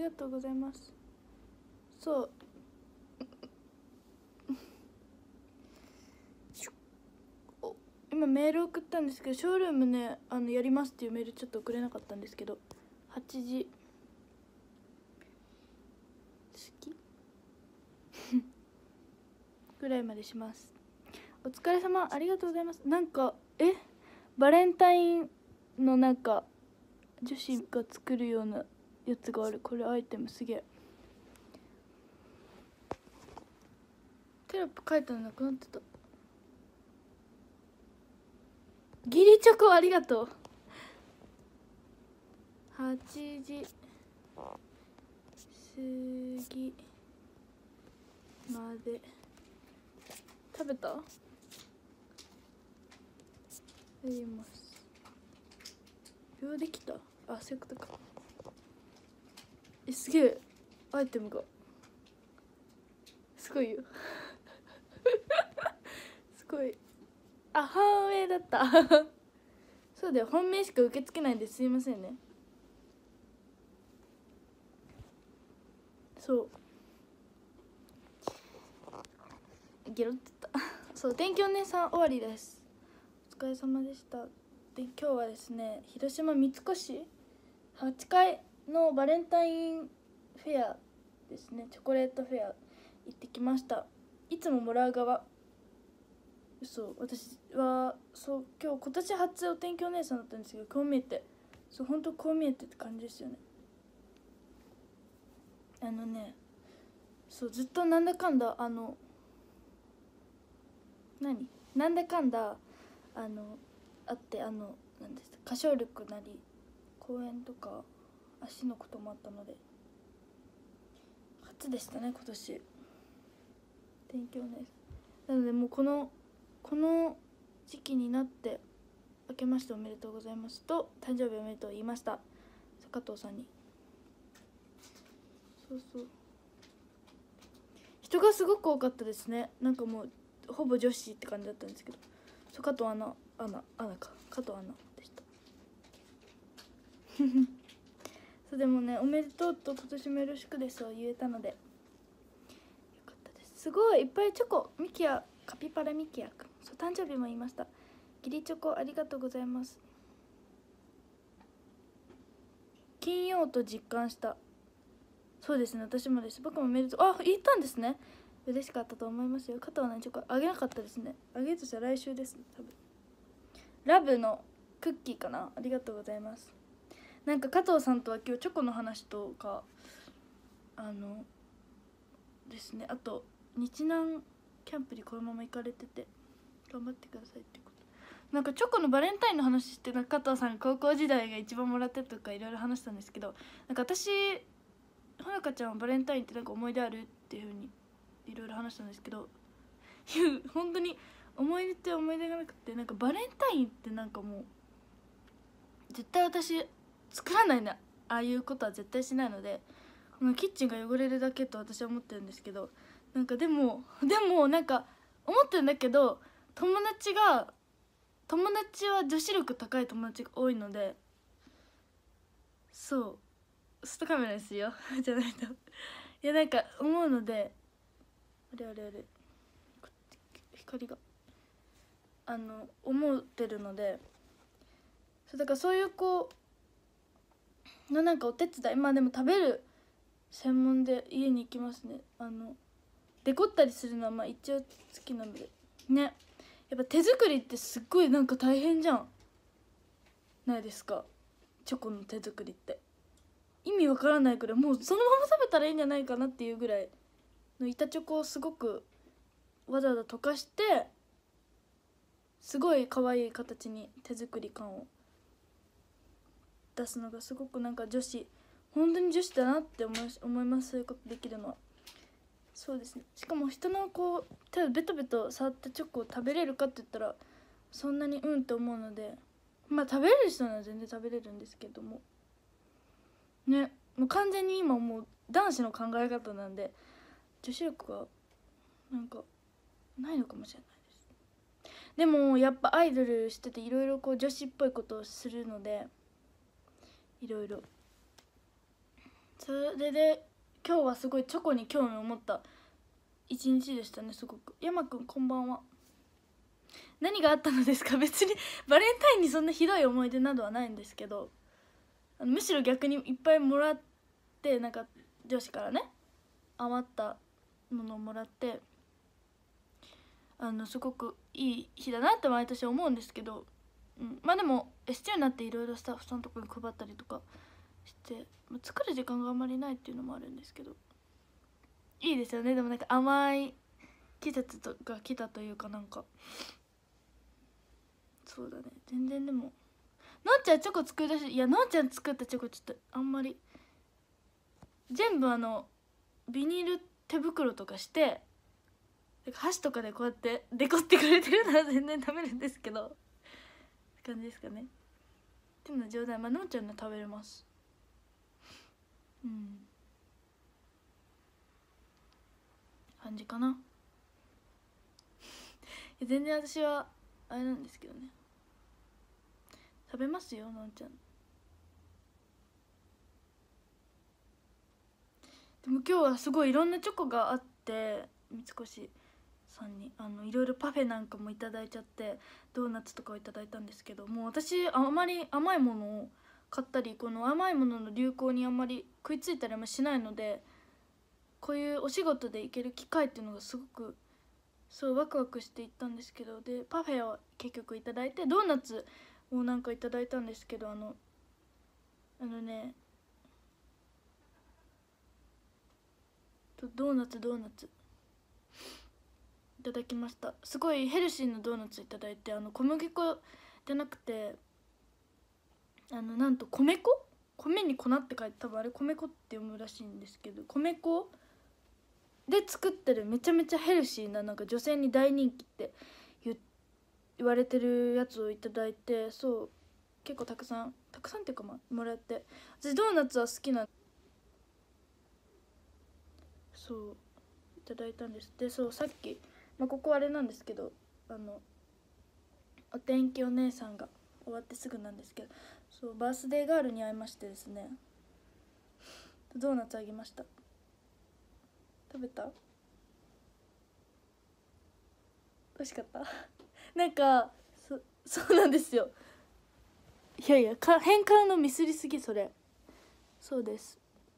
がとうございます。そう今メール送ったんですけど、ショールームねやりますっていうメールちょっと送れなかったんですけど、8時好きぐらいまでします。お疲れ様、ありがとうございます。なんかバレンタインのなんか女子が作るようなやつがある。これアイテムすげえ。テロップ書いたのなくなってた。ギリチョコありがとう。8時過ぎまで食べた？やります。秒できた？あ、そういうことか。すげえアイテムがすごいよすごい。あ、本命だったそうだよ、本命しか受け付けないんですいませんね。そうゲロってたそう天気お姉さん終わりです。お疲れ様でした。で今日はですね、広島三越8階のバレンタインフェアですね、チョコレートフェア行ってきました。いつももらう側。そう私はそう今年初お天気お姉さんだったんですけど、こう見えてそう本当こう見えてって感じですよね。そうずっとなんだかんだなんだかんだあってなんです歌唱力なり公演とか足のこともあったので初でしたね今年天気お姉さんなので、もうこの時期になって明けましておめでとうございますと誕生日おめでとう言いました加藤さんに。そう人がすごく多かったですね。なんかもうほぼ女子って感じだったんですけど、そう加藤アナでしたそうでもね、おめでとうと今年もよろしくですを言えたのでよかったです。すごいいっぱいチョコ。ミキヤカピバラミキヤくん、そう誕生日も言いました。ギリチョコありがとうございます。金曜と実感した。そうですね、私もです。僕もメールと言ったんですね。嬉しかったと思いますよ。加藤のチョコあげなかったですね。あげるとしたら来週です、多分。ラブのクッキーかな。ありがとうございます。なんか加藤さんとは今日チョコの話とかですね、あと日南キャンプにこのまま行かれてて頑張ってくださいってこと。なんかチョコのバレンタインの話して、加藤さん高校時代が一番もらってとかいろいろ話したんですけど、なんか私ほのかちゃんはバレンタインってなんか思い出あるっていう風にいろいろ話したんですけど本当に思い出って思い出がなくて、なんかバレンタインってなんかもう絶対私作らないな、ああいうことは絶対しないので、キッチンが汚れるだけと私は思ってるんですけど、なんかでもなんか思ってるんだけど、友達は女子力高い友達が多いので、そうストカメラですよじゃないといやなんか思うので、あれ光が思ってるので、そうだからそういう子のなんかお手伝い、まあでも食べる専門で家に行きますね。デコったりするのはまあ一応好きなのでね。やっぱ手作りってすっごいなんか大変じゃんないですか。チョコの手作りって意味わからないくらい、もうそのまま食べたらいいんじゃないかなっていうぐらいの板チョコをすごくわざわざ溶かして、すごい可愛い形に手作り感を出すのがすごくなんか本当に女子だなって思います。そういうことできるのは。そうですね。しかも人のこう手をベトベト触ったチョコを食べれるかって言ったらそんなにって思うので、まあ食べれる人なら全然食べれるんですけどもね、もう完全に今もう男子の考え方なんで女子力がなんかないのかもしれないです。でもやっぱアイドルしてていろいろこう女子っぽいことをするので、いろいろそれで今日はすごいチョコに興味を持った一日でしたね。すごく。山くんこんばんは。何があったのですか？別にバレンタインにそんなひどい思い出などはないんですけど、むしろ逆にいっぱいもらって、なんか上司からね余ったものをもらって、すごくいい日だなって毎年思うんですけど、まあでも ST になっていろいろスタッフさんとかに配ったりとかして、作る時間があんまりないっていうのもあるんですけど、いいですよね。でもなんか甘い季節が来たというか、なんかそうだね。全然でものんちゃんチョコ作り出し、いやのんちゃん作ったチョコちょっとあんまり、全部ビニール手袋とかして、箸とかでこうやってデコってくれてるなら全然食べるんですけどって感じですかね。でも冗談、のんちゃんの食べれます。感じかな。全然私はあれなんですけどね、食べますよのんちゃん。でも今日はすごいいろんなチョコがあって、三越さんにいろいろパフェなんかもいただいちゃって、ドーナツとかをいただいたんですけど、もう私あまり甘いものを買ったり、この甘いものの流行にあんまり食いついたりもしないので、こういうお仕事で行ける機会っていうのがすごくそうワクワクしていったんですけど、でパフェを結局いただいて、ドーナツをなんかいただいたんですけど、ドーナツいただきました。すごいヘルシーなドーナツいただいて、小麦粉じゃなくてなんと米粉、米に粉って書いて、多分あれ米粉って読むらしいんですけど、米粉で作ってるめちゃめちゃヘルシーな、なんか女性に大人気って言われてるやつをいただいて、そう結構たくさんっていうかもらって、私ドーナツは好きな、そういただいたんです。でそうさっき、ここあれなんですけど、お天気お姉さんが終わってすぐなんですけど、そうバースデーガールに会いましてですね、ドーナツあげました。食べた？美味しかったなんかそうなんですよ。いやいや変換のミスりすぎ、それ。そうです、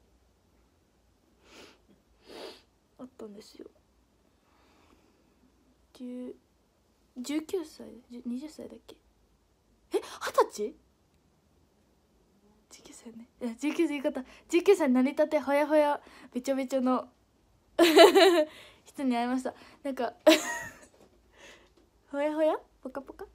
あったんですよ。19歳20歳だっけ、20歳19歳ね。いや19歳言い方、19歳なりたてほやほやべちょべちょの人に会いました。なんかほやほやポカポカ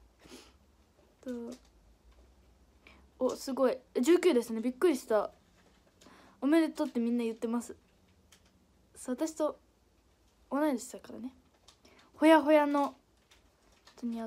と、すごい19ですね。びっくりした。おめでとうってみんな言ってます。そう私と同い年だからね。ほやほやの人に会って、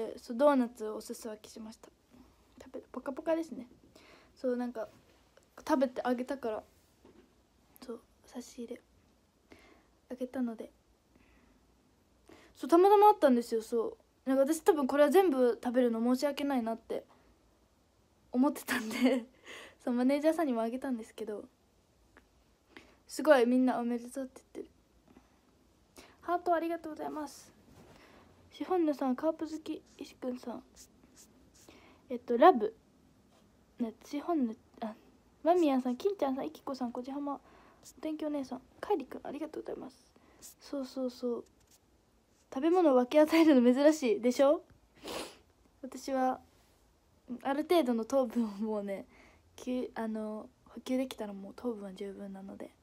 そうドーナツをお裾分けしました。ポカポカですね。そうなんか食べてあげたから、そう差し入れあげたので、そうたまたまあったんですよ。そうなんか私多分これは全部食べるの申し訳ないなって思ってたんでそうマネージャーさんにもあげたんですけど、すごいみんなおめでとうって言ってる。ハートありがとうございます。シフォンヌさん、カープ好き石くんさん、ラブシフォンヌ、マミヤンさん、金ちゃんさん、イキコさん、こじはま、お天気お姉さん、カイリくんありがとうございます。そう食べ物を分け与えるの珍しいでしょ。私はある程度の糖分をもうね補給できたらもう糖分は十分なので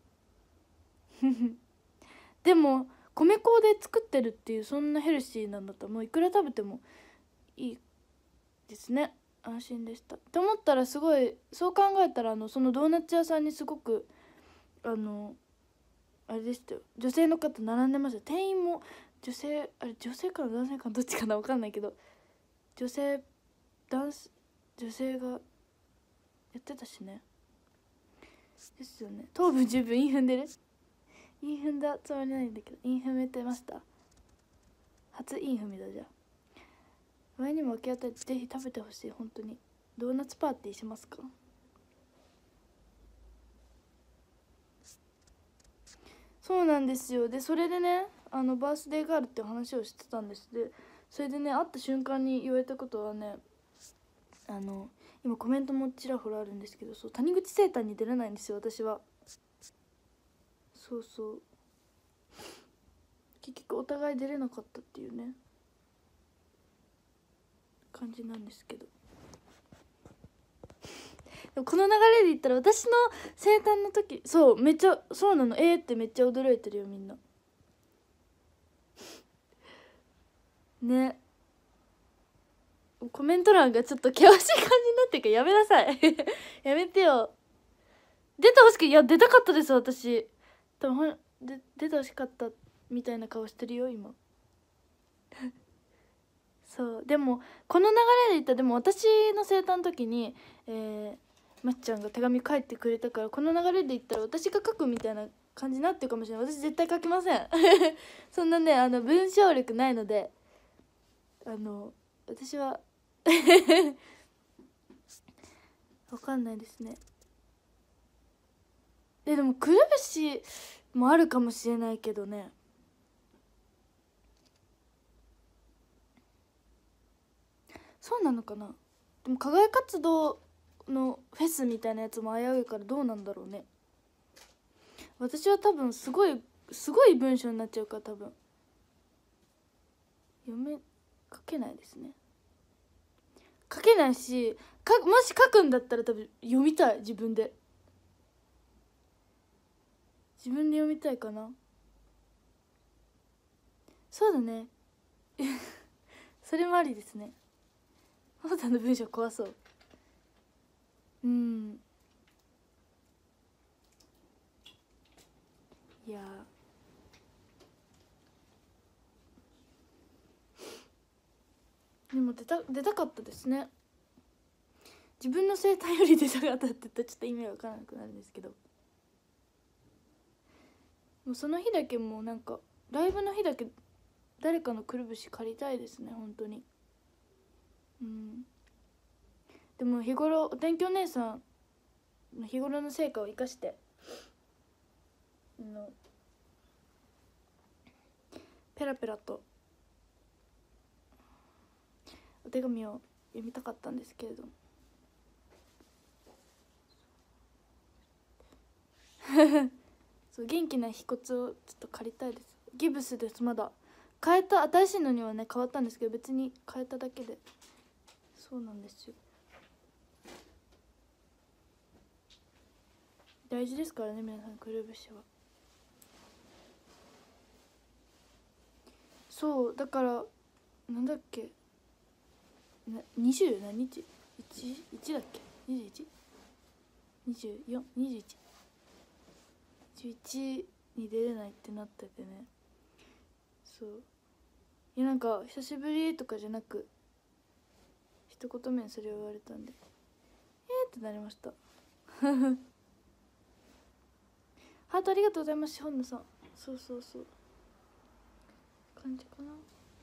でも米粉で作ってるっていう、そんなヘルシーなんだったらもういくら食べてもいいですね。安心でした。って思ったら、すごいそう考えたらそのドーナツ屋さんにすごくあれでしたよ、女性の方並んでました。店員も女性かな男性かなどっちかな分かんないけど、女性がやってたしね。ですよね。糖分十分。イン踏んでる？イン踏んだつもりないんだけど、イン踏めてました。初イン踏みだ。じゃあ前にも分け与えてぜひ食べてほしい。本当にドーナツパーティーしますか？ そうなんですよ。でそれでねバースデーガールって話をしてたんです。でそれでね会った瞬間に言われたことはね、今コメントもちらほらあるんですけど、そう谷口生誕に出れないんですよ私は。そうそう、結局お互い出れなかったっていうね感じなんですけど、でもこの流れで言ったら私の生誕の時、そうめっちゃそうなの、ってめっちゃ驚いてるよみんなね。コメント欄がちょっと険しい感じになってるからやめなさいやめてよ。出てほしく、いや出たかったです私。多分出てほしかったみたいな顔してるよ今そうでもこの流れで言ったら、でも私の生誕の時にまっちゃんが手紙書いてくれたから、この流れで言ったら私が書くみたいな感じになってるかもしれない。私絶対書きませんそんなね文章力ないので、私はわかんないですね。でもくるぶしもあるかもしれないけどね。そうなのかな。でも課外活動のフェスみたいなやつも危ういからどうなんだろうね。私は多分すごい文章になっちゃうから多分書けないですね。書けないし、もし書くんだったら多分読みたい、自分で読みたいかな。そうだねそれもありですね。ママさんの文章怖そう。いやでも出たかったですね。自分の生態より出たかったって言ったらちょっと意味わからなくなるんですけど、もうその日だけもうなんかライブの日だけ誰かのくるぶし借りたいですね本当に。でも日頃お天気お姉さんの日頃の成果を生かしてペラペラとお手紙を読みたかったんですけれどもそう元気な腓骨をちょっと借りたいです。ギブスです。まだ変えた、新しいのにはね変わったんですけど、別に変えただけで。そうなんですよ、大事ですからね皆さんくるぶしは。そうだからなんだっけ20何日 1? だっけ 21?24?21?11 に出れないってなっててね。そういやなんか久しぶりとかじゃなく一言目にそれを言われたんでってなりましたハートありがとうございます。本野さん、そう感じかな。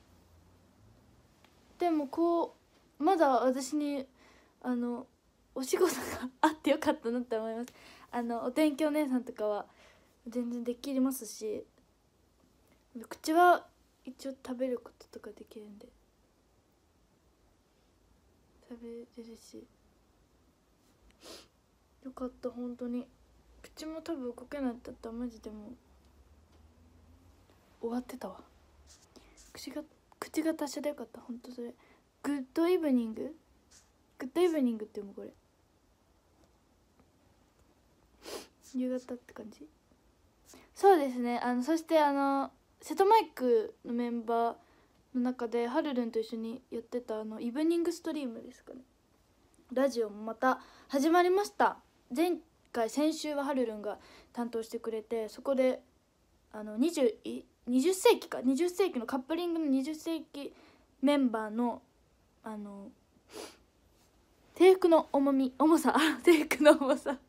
でもこうまだ私にお仕事があってよかったなって思います。お天気お姉さんとかは全然できますし、口は一応食べることとかできるんで食べれるし、よかった本当に。口も多分動けないだったらマジでもう終わってたわ。口が達者でよかった。本当それグッドイブニングってもうこれ夕方って感じ。そうですね。そして瀬戸マイクのメンバーの中ではるるんと一緒にやってたイブニングストリームですかね、ラジオもまた始まりました。先週ははるるんが担当してくれて、そこで20世紀か20世紀のカップリングの20世紀メンバーの制服の重さ制服の重さ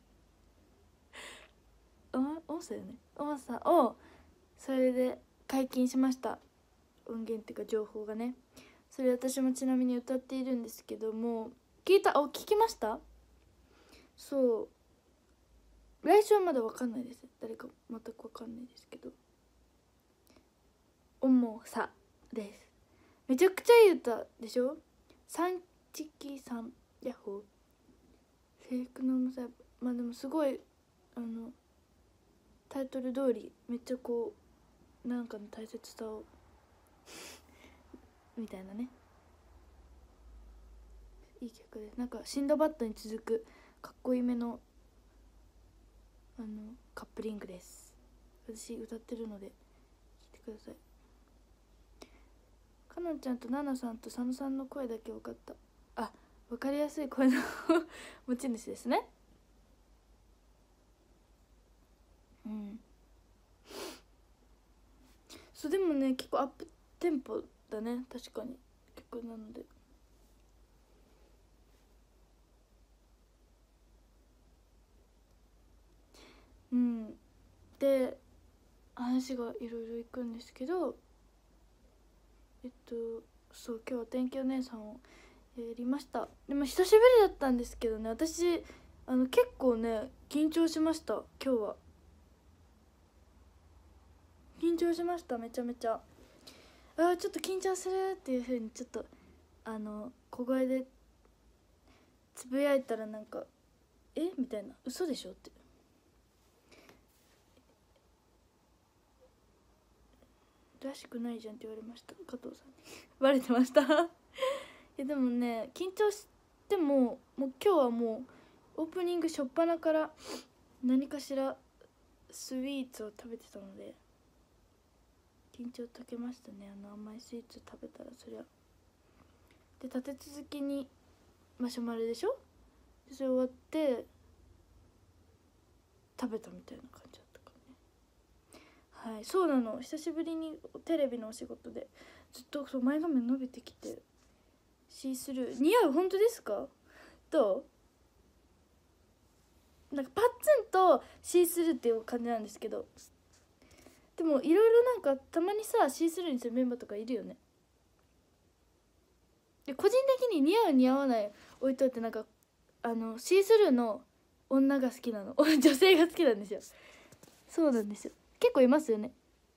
重さよね、重さをそれで解禁しました。音源っていうか情報がね。それ私もちなみに歌っているんですけども、聞きました。そう来週はまだ分かんないです。誰か全く分かんないですけど、重さです。めちゃくちゃいい歌でしょ。三チキさんヤッホー。制服の重さ、まあでもすごいタイトル通りめっちゃこうなんかの大切さをみたいなね、いい曲です。なんかシンドバッドに続くかっこいいめのカップリングです。私歌ってるので聴いてください。かのんちゃんとナナさんと佐野さんの声だけ分かった。あ、分かりやすい声の持ち主ですね。うん。そうでもね、結構アップテンポだね、確かに曲なので。うん。で話がいろいろいくんですけど、そう今日は天気お姉さんをやりました。でも久しぶりだったんですけどね、私結構ね緊張しました。今日は緊張しました、めちゃめちゃ。ちょっと緊張するっていう風にちょっと小声でつぶやいたら、なんかみたいな、嘘でしょって、らしくないじゃんって言われました、加藤さんにバレてましたでもね、緊張してももう今日はもうオープニング初っ端から何かしらスイーツを食べてたので緊張解けましたね。甘いスイーツ食べたらそりゃ。で立て続けにマシュマロでしょ。でそれ終わって食べたみたいな感じだったからね。はい、そうなの。久しぶりにテレビのお仕事でずっとそう前髪伸びてきて、シースルー似合う。本当ですか？どう？なんかパッツンとシースルーっていう感じなんですけど、でもいろいろなんかたまにさシースルーにするメンバーとかいるよね。で個人的に似合う似合わない置いといて、なんかシースルーの女が好きなの女性が好きなんですよ。そうなんですよ。結構いますよね。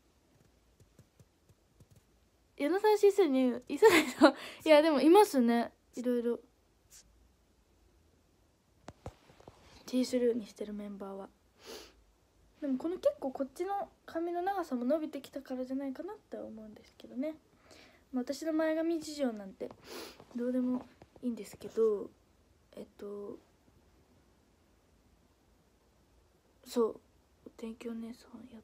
矢野さんシースルーにいそうでしょいやでもいますね、いろいろシースルーにしてるメンバーは。でもこの結構こっちの髪の長さも伸びてきたからじゃないかなって思うんですけどね。私の前髪事情なんてどうでもいいんですけど、そうお天気お姉さんやって、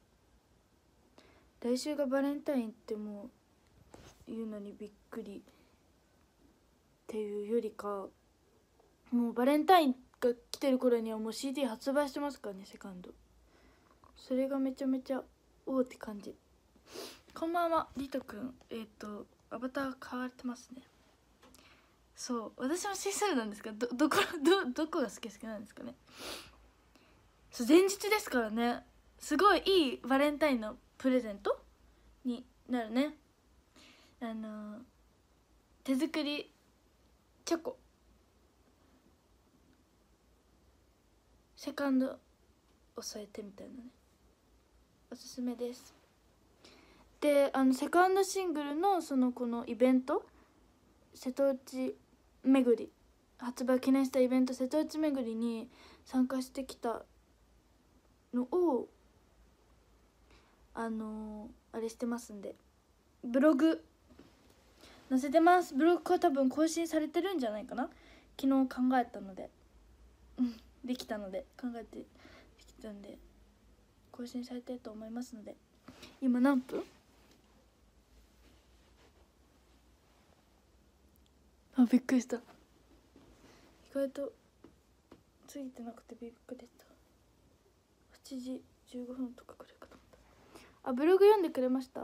来週がバレンタインってもう言うのにびっくりっていうよりか、もうバレンタインが来てる頃にはもう CD 発売してますからね、セカンド。それがめちゃめちゃおおって感じ。こんばんはリトくん。アバター変わってますね。そう私もシースルーなんですが、どこが好きなんですかね。そう前日ですからね、すごいいいバレンタインのプレゼントになるね。手作りチョコセカンドを添えてみたいなね、おすすめです。でセカンドシングルのこのイベント、瀬戸内巡り、発売記念したイベント瀬戸内巡りに参加してきたのをあれしてますんで、ブログ載せてます。ブログは多分更新されてるんじゃないかな。昨日考えたのでできたので考えてできたんで更新されてると思いますので。今何分？びっくりした。意外と過ぎてなくてびっくりした。7時15分とかくらいかと思った。ブログ読んでくれました？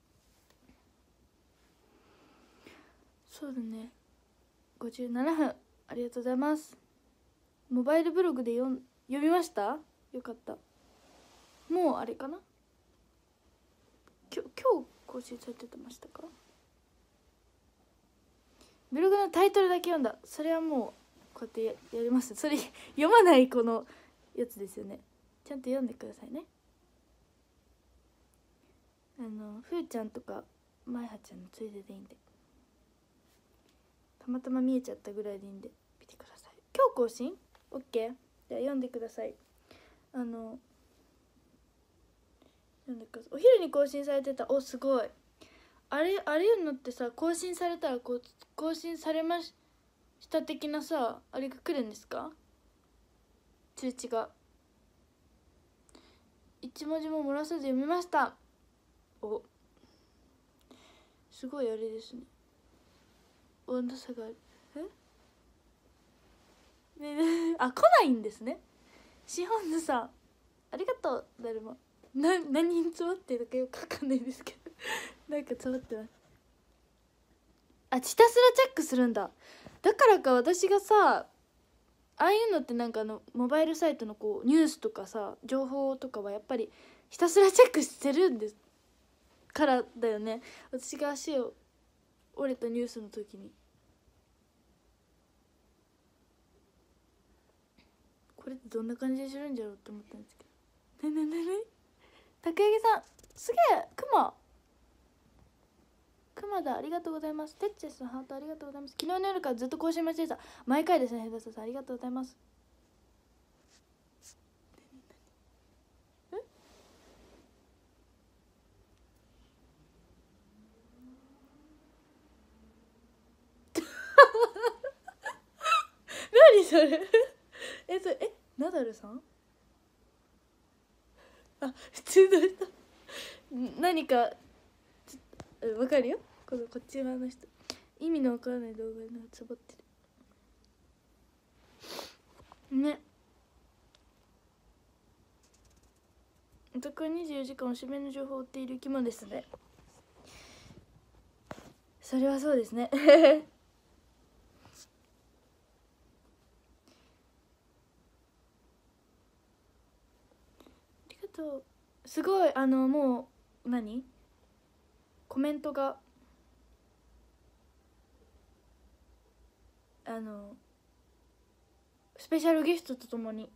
そうだね、57分ありがとうございます。モバイルブログで読みました？よかった。もうあれかな、今日更新されてましたか？ブログのタイトルだけ読んだ。それはもうこうやってやります。それ読まないこのやつですよね。ちゃんと読んでくださいね。ふーちゃんとかまいはちゃんのついででいいんで、たまたま見えちゃったぐらいでいいんで見てください。今日更新 OK。 じゃあ読んでください。読んでください。お昼に更新されてた。お、すごい。あれいうのってさ、更新されたらこう更新されました的なさ、あれが来るんですか？通知が。一文字も漏らさず読みました。お、すごいあれですね。温度差がある。あ、来ないんですね。シホンズさんありがとう。誰も何人詰まってるかよくわかんないですけどなんか詰まってます。あ、ひたすらチェックするんだ。だからか、私がさ、ああいうのってなんかモバイルサイトのこうニュースとかさ、情報とかはやっぱりひたすらチェックしてるんですからだよね。私が足を折れたニュースの時に、これってどんな感じでするんじゃろうって思ったんですけど。ね竹上さんすげえ。熊田ありがとうございます。てっちェスのハートありがとうございます。昨日の夜からずっと更新待ちでした。毎回ですね。ヘダサさんありがとうございます。何それナダルさん？あ、普通の人何かわかるよ。こっち側の人、意味のわからない動画でつぼってるね。お宅は24時間おしめの情報を追っている生き物ですね。それはそうですねありがとう。すごいもうコメントがスペシャルゲストとともに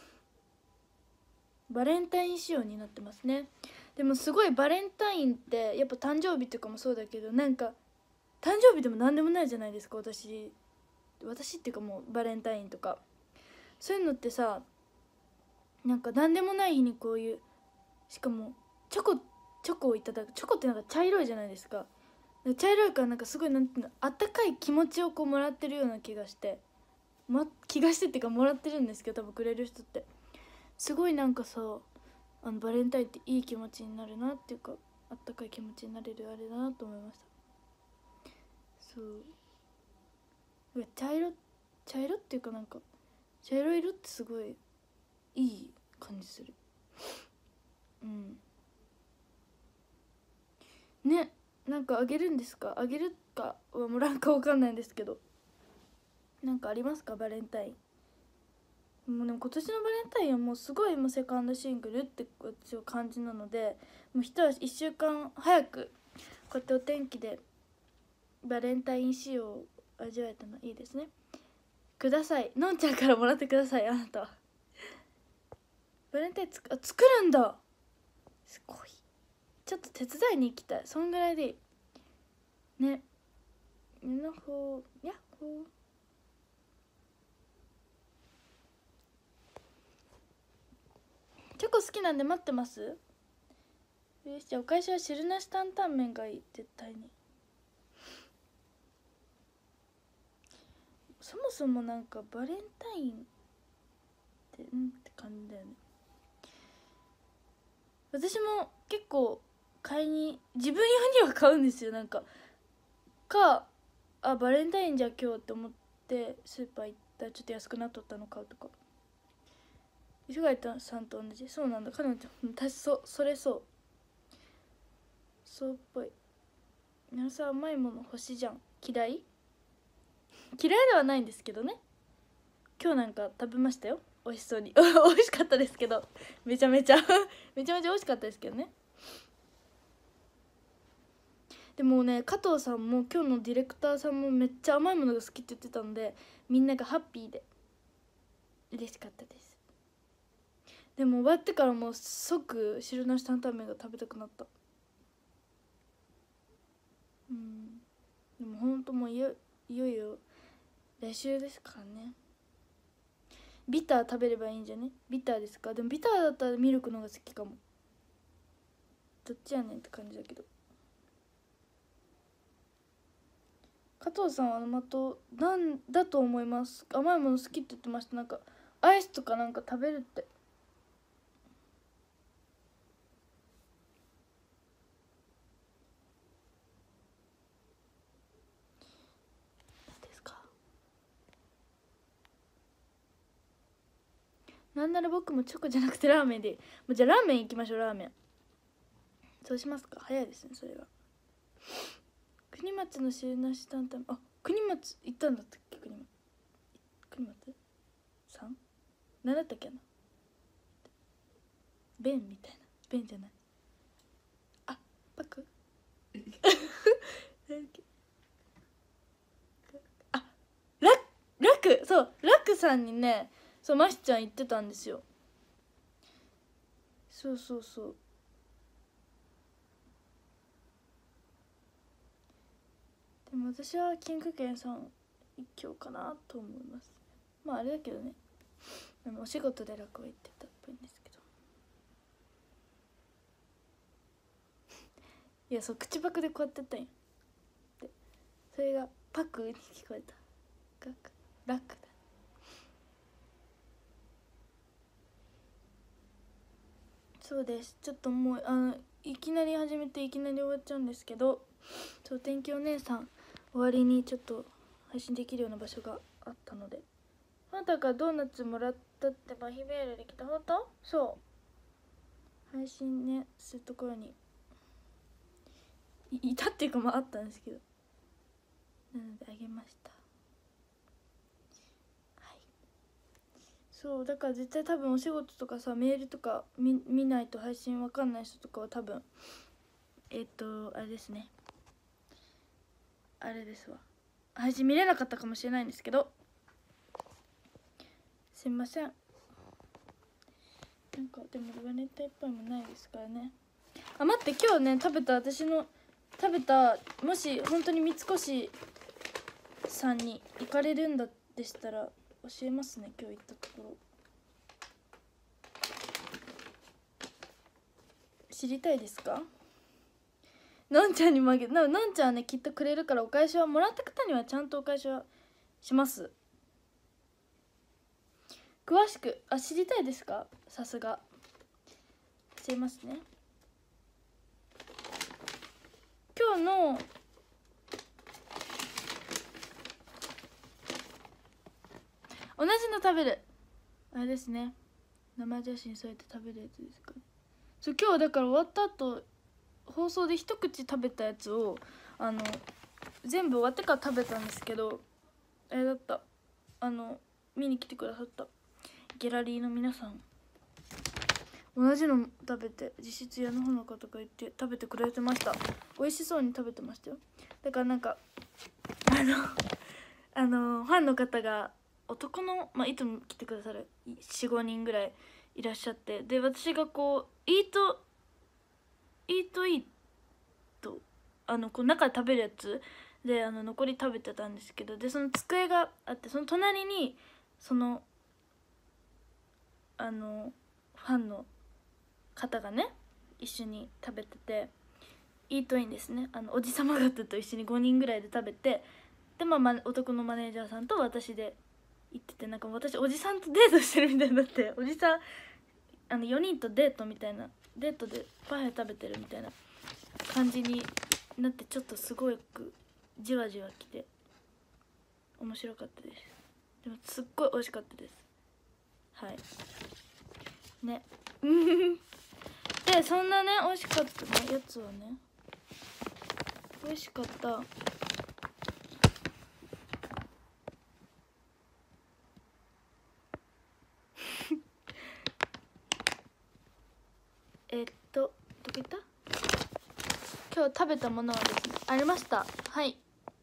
バレンタイン仕様になってますね。でもすごいバレンタインってやっぱ誕生日とかもそうだけど、なんか誕生日でも何でもないじゃないですか。私っていうかもうバレンタインとかそういうのってさ、なんか何でもない日にこういう、しかもチョコをいただく。チョコってなんか茶色いじゃないですか。茶色いからなんかすごいなんていうの、あったかい気持ちをこうもらってるような気がして、っていうかもらってるんですけど、多分くれる人ってすごいなんかさ、バレンタインっていい気持ちになるなっていうか、あったかい気持ちになれるあれだなと思いました。そう茶色っていうか、なんか茶色色ってすごいいい感じする。ね。なんかあげるんですか？あげるかはもらうか分かんないんですけど、なんかありますかバレンタイン。もうでも今年のバレンタインはもうすごいもうセカンドシングルって私は感じなので、もう一足1週間早くこうやってお天気でバレンタイン仕様を味わえたのいいですね。ください、のんちゃんからもらってください。あなたはバレンタイン作るんだ。すごい。ちょっと手伝いに行きたい。そんぐらいでいいね。のほやっほー。チョコ好きなんで待ってます。よし、じゃあお返しは汁なし担々麺がいい。絶対に。そもそもなんかバレンタインってって感じだよね。私も結構自分用には買うんですよ。なんかバレンタインじゃ今日って思ってスーパー行ったらちょっと安くなっとったの買うとか。磯貝さんと同じ。そうなんだ。彼女私それそうっぽい。皆さん甘いもの欲しいじゃん。嫌いではないんですけどね。今日なんか食べましたよ、美味しそうに美味しかったですけど、めちゃめちゃ美味しかったですけどね。でもね、加藤さんも今日のディレクターさんもめっちゃ甘いものが好きって言ってたので、みんながハッピーで嬉しかったです。 でも終わってからもう即汁なし担々麺が食べたくなった。でもほんともういよいよ来週ですからね。ビター食べればいいんじゃね。ビターですか。でもビターだったらミルクの方が好きかも。どっちやねんって感じだけど。加藤さんはなんだと思います。甘いもの好きって言ってました。なんかアイスとかなんか食べるって。ですか。なんなら僕もチョコじゃなくてラーメンで。もうじゃあラーメン行きましょう。ラーメンそうしますか。早いですねそれは。国松の汁なし担々。あ、国松行ったんだったっけ。国松さん何だったっけな。弁みたいな。弁じゃない。あ、パクあ、ラクそう、ラクさんにね、そうましちゃん言ってたんですよ。そうそうそう。でも私はキングケンさん一強かなと思います。まああれだけどね、お仕事で楽は言ってたっぽいんですけどいや、そう口パクでこうやってやったんや。でそれがパクに聞こえた。ラックだ。そうです。ちょっともういきなり始めていきなり終わっちゃうんですけど、そう天気お姉さん終わりにちょっと配信できるような場所があったので。あなたからドーナツもらったってマヒメールで来た。本当？そう配信ねするところに いたっていうか、まああったんですけど、なのであげました。はい。そうだから絶対多分お仕事とかさ、メールとか見ないと配信わかんない人とかは多分あれですね、あれですわ、配信見れなかったかもしれないんですけど、すいません。なんかでもルバネッタいっぱいもないですからね。あ、待って、今日ね私の食べた、もし本当に三越さんに行かれるんだでしたら教えますね。今日行ったところ知りたいですか。のんちゃんに負けのんちゃんはねきっとくれるから、お返しはもらった方にはちゃんとお返しはします。詳しく知りたいですか。さすが教えますね。今日の同じの食べるあれですね、生写真添えて食べるやつですかね。そう、今日だから終わった後放送で一口食べたやつを全部終わってから食べたんですけど、あれだった、見に来てくださったギャラリーの皆さん同じの食べて、実質屋のほのかとか言って食べてくれてました。美味しそうに食べてましたよ。だからなんかファンの方が男の、いつも来てくださる 4,5 人ぐらいいらっしゃって、で私がこうイートこう中で食べるやつで残り食べてたんですけど、でその机があって、その隣にそのファンの方がね一緒に食べてて、イートインですね、おじさま方と一緒に5人ぐらいで食べて、で男のマネージャーさんと私で行ってて、なんか私おじさんとデートしてるみたいになって、おじさん4人とデートみたいな、デートでパフェ食べてるみたいな感じになって、ちょっとすごくじわじわきて面白かったです。でもすっごい美味しかったです。はいねでそんなね美味しかったねやつはね、美味しかったどこ行った。今日食べたものはですねありました。はい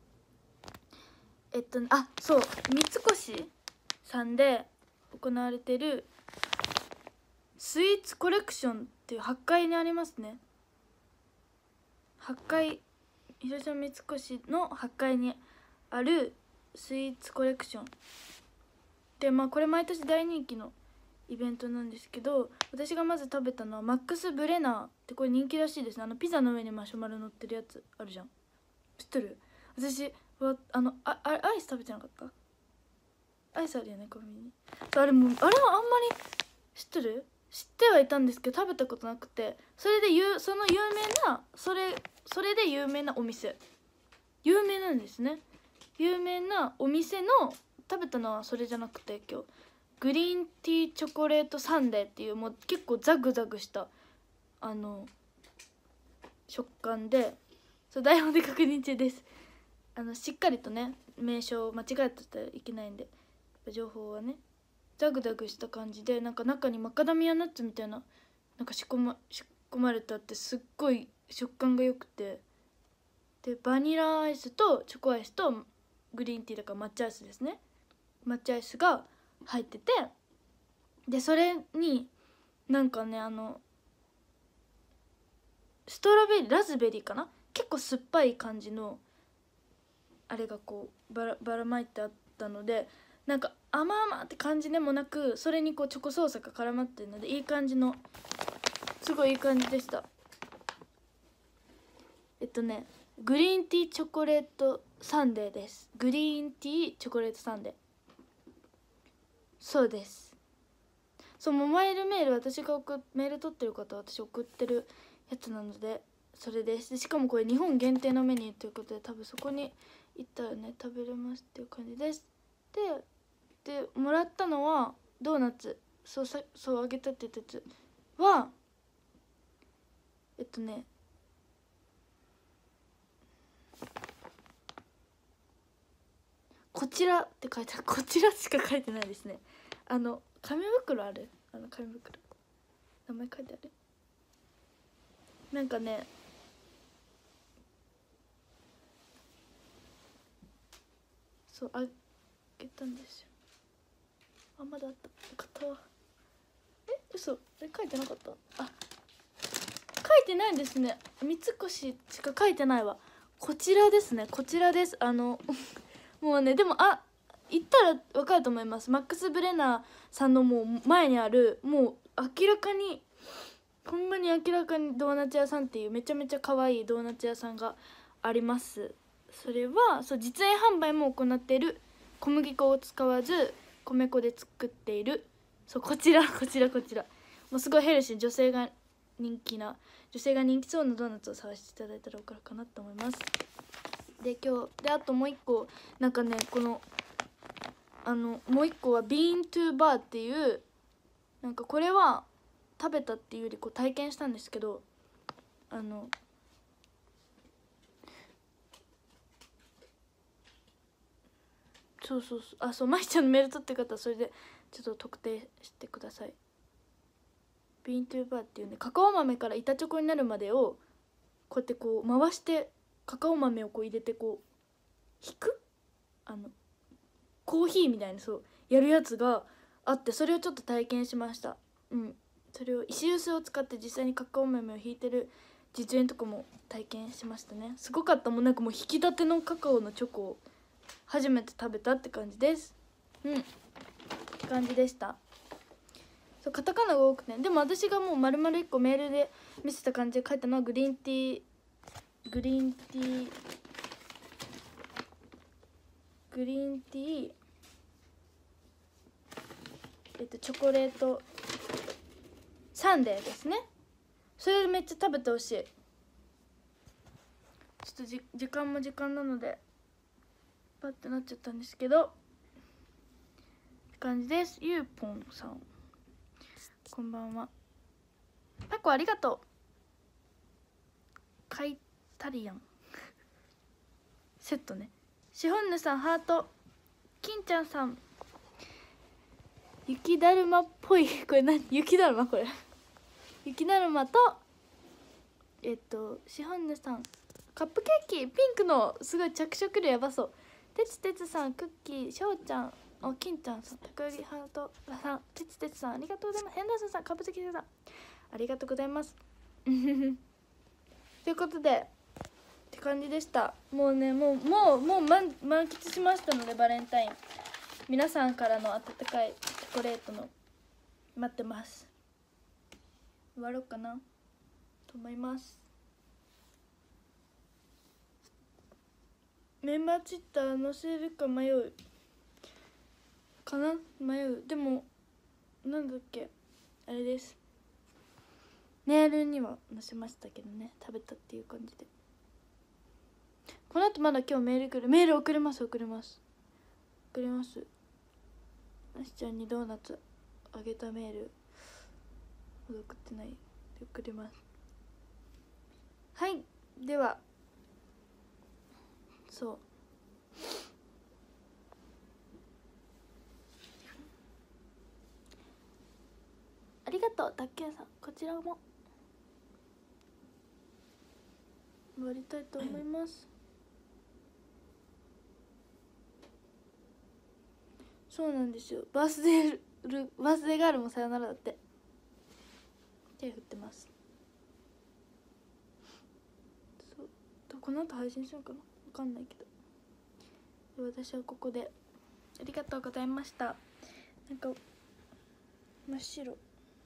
そう、三越さんで行われてるスイーツコレクションっていう8階にありますね。8階、広島三越の8階にあるスイーツコレクションで、まあこれ毎年大人気のイベントなんですけど、私がまず食べたのはマックスブレナーって、これ人気らしいですね。ピザの上にマシュマロ乗ってるやつあるじゃん、知ってる？私はアイス食べてなかった？アイスあるよね、コンビニ。あれはあんまり知ってる？知ってはいたんですけど食べたことなくて、それでその有名なそれで有名なお店、有名なんですね。有名なお店の食べたのはそれじゃなくて、今日グリーンティーチョコレートサンデーっていう、もう結構ザグザグした食感で、そう台本で確認中です。しっかりとね、名称間違えてたらいけないんで、情報はね、ザグザグした感じで、なんか中にマカダミアナッツみたいな、なんか仕込まれてあって、すっごい食感が良くて、でバニラアイスとチョコアイスとグリーンティーだから抹茶アイスですね、抹茶アイスが入ってて、でそれになんかね、ストロベリー、ラズベリーかな、結構酸っぱい感じのあれがこうばらまいてあったので、なんか甘々って感じでもなく、それにこうチョコソースが絡まってるので、いい感じの、すごいいい感じでした。グリーンティーチョコレートサンデーです。グリーンティーチョコレートサンデー、そうです。そう、モバイルメール、私がメール取ってる方は私送ってるやつなので、それです。でしかもこれ日本限定のメニューということで、多分そこに行ったらね食べれますっていう感じです。でもらったのはドーナツ、そうあげたって言ったやつはこちらって書いてある。こちらしか書いてないですね。紙袋ある？紙袋名前書いてある？なんかね、そうあげたんですよ。あ、まだあった。よかったわ。嘘、書いてなかった。あ、書いてないですね。三越しか書いてないわ。こちらですね、こちらです。もうね、でも言ったら分かると思います。マックス・ブレナーさんのもう前にある、もう明らかに、ほんまに明らかにドーナツ屋さんっていうめちゃめちゃ可愛いドーナツ屋さんがあります。それはそう、実演販売も行っている、小麦粉を使わず米粉で作っている、そう、こちらもうすごいヘルシー、女性が人気そうなドーナツを探していただいたら分かるかなと思います。であともう一個、なんかね、このもう一個はビーントゥーバーっていう、なんかこれは食べたっていうよりこう体験したんですけど、そう、まいちゃんのメール取ってる方はそれでちょっと特定してください。ビーントゥーバーっていうね、カカオ豆から板チョコになるまでをこうやってこう回して、カカオ豆をこう入れてこう引く、コーヒーみたいにそうやるやつがあって、それをちょっと体験しました。それを石臼を使って実際にカカオ豆をひいてる実演とかも体験しましたね。すごかった。もうなんかもう引き立てのカカオのチョコを初めて食べたって感じです。って感じでした。そう、カタカナが多くて、でも私がもう丸々1個メールで見せた感じで書いたのはグリーンティーチョコレートサンデーですね。それめっちゃ食べてほしい。ちょっと時間も時間なのでパッてなっちゃったんですけど、って感じです。ゆうぽんさん、こんばんは。パコありがとう。カイタリアンセットね。シホンヌさんハート。金ちゃんさん、雪だるまっぽい、これ何？雪だるま、これ雪だるまとシホンヌさんカップケーキピンクのすごい着色料やばそう。てつさんクッキー、しょうちゃんお金ちゃんさん、たこ焼きハートさん、てつてつさんありがとうございます。ヘンダーソンさん、かぶせきさんありがとうございますということでって感じでした。もうね、もう満喫しましたので、バレンタイン皆さんからの温かいチョコレートの待ってます。終わろうかなと思います。メンバーツイッター載せるか迷うかな。迷う。でもなんだっけ、あれです、メールには載せましたけどね、食べたっていう感じで。この後まだ今日メール来る。メール送ります。なしちゃんにドーナツあげたメールまだ送ってないで送ります。はい、ではそうありがとうたっけんさん、こちらも終わりたいと思います。そうなんですよ、バースデーガールもさよならだって。手振ってます。そう、この後配信しようかな、分かんないけど、私はここでありがとうございました。なんか真っ白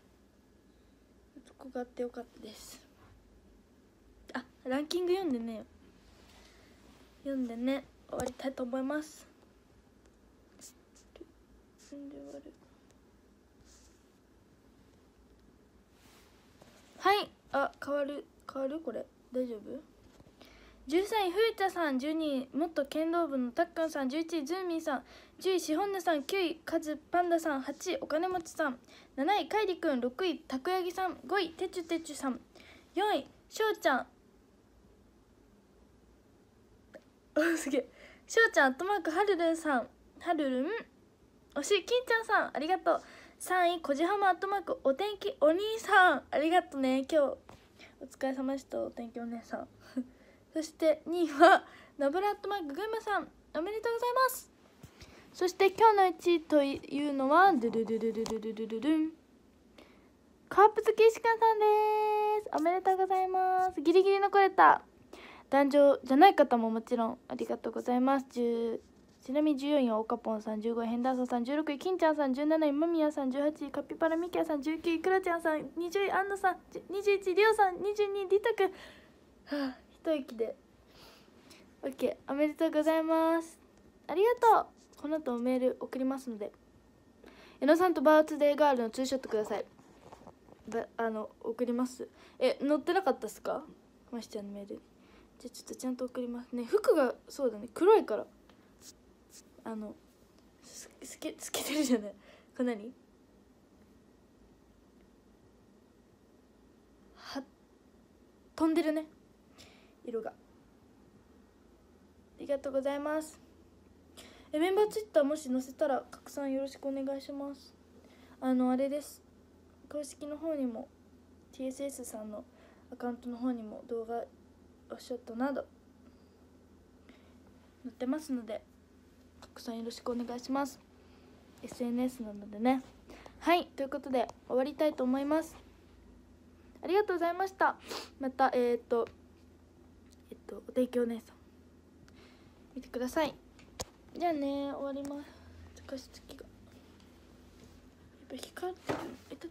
ここがあってよかったです。あ、ランキング読んでね終わりたいと思います。はい、あ、変わるこれ大丈夫。13位ふうちゃさん、12位元剣道部のたっくんさん、11位ズーミーさん、10位しほんぬさん、9位カズパンダさん、8位お金持ちさん、7位かいりくん、6位たこやぎさん、5位てちゅてちゅさん、4位しょうちゃんすげえ、しょうちゃんアットマークはるるんさん、はるるんおしきんちゃんさんありがとう。3位こじはまアットマークお天気お兄さんありがとうね、今日お疲れ様でした、お天気お姉さんそして2位はナブラットマーク群馬さん、おめでとうございます。そして今日の1位というのはドゥルルルルルルルルルンカープツキ石川さんです。おめでとうございます。ギリギリ残れた男女じゃない方ももちろんありがとうございます。ちなみに14位はオカポンさん、15位ヘンダーソンさん、16位金ちゃんさん、17位マミヤさん、18位カピバラミキヤさん、19位クラちゃんさん、20位アンナさん、21位リオさん、22位リタくん。はあ、一息で OK、 おめでとうございます。ありがとう。この後メール送りますので、えのさんとバーツデーガールのツーショットください。送ります。載ってなかったっすか、ましちゃんのメール。じゃあちょっとちゃんと送りますね。服がそうだね、黒いから透けてるじゃない、これ何は飛んでるね、色が。ありがとうございます。メンバーツイッターもし載せたら拡散よろしくお願いします。あれです、公式の方にも TSS さんのアカウントの方にも動画おショットなど載ってますので拡散よろしくお願いします。 SNS なのでね。はい、ということで終わりたいと思います。ありがとうございました。またお天気お姉さん見てください。じゃあね、終わります。加湿器がやっぱ光ってる。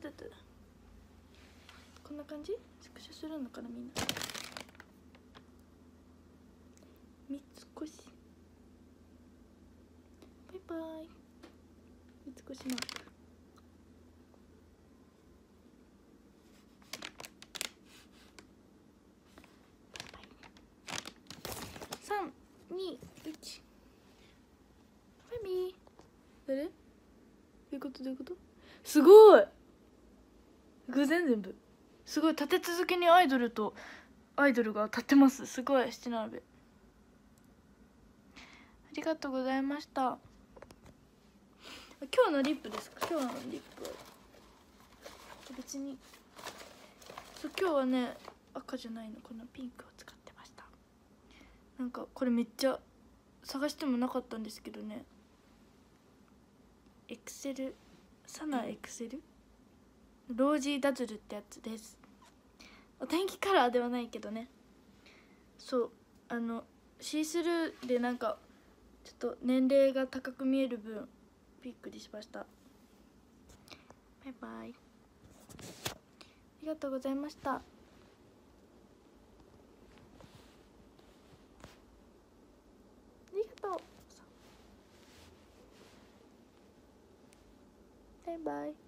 こんな感じ。スクショするのかな、みんな。三越バイバイ。三越マーク。3、2、1。バイビー。誰？どういうことすごい偶然全部。すごい、立て続けにアイドルが立ってます。すごい、七並べ。ありがとうございました。今日のリップですか？今日のリップは別に今日はね、赤じゃないの、このピンクを使ってました。なんかこれめっちゃ探してもなかったんですけどね、 エクセルサナエクセルロージーダズルってやつです。お天気カラーではないけどね。そうシースルーでなんかちょっと年齢が高く見える分びっくりしました。バイバイ。ありがとうございました。ありがとう。バイバイ。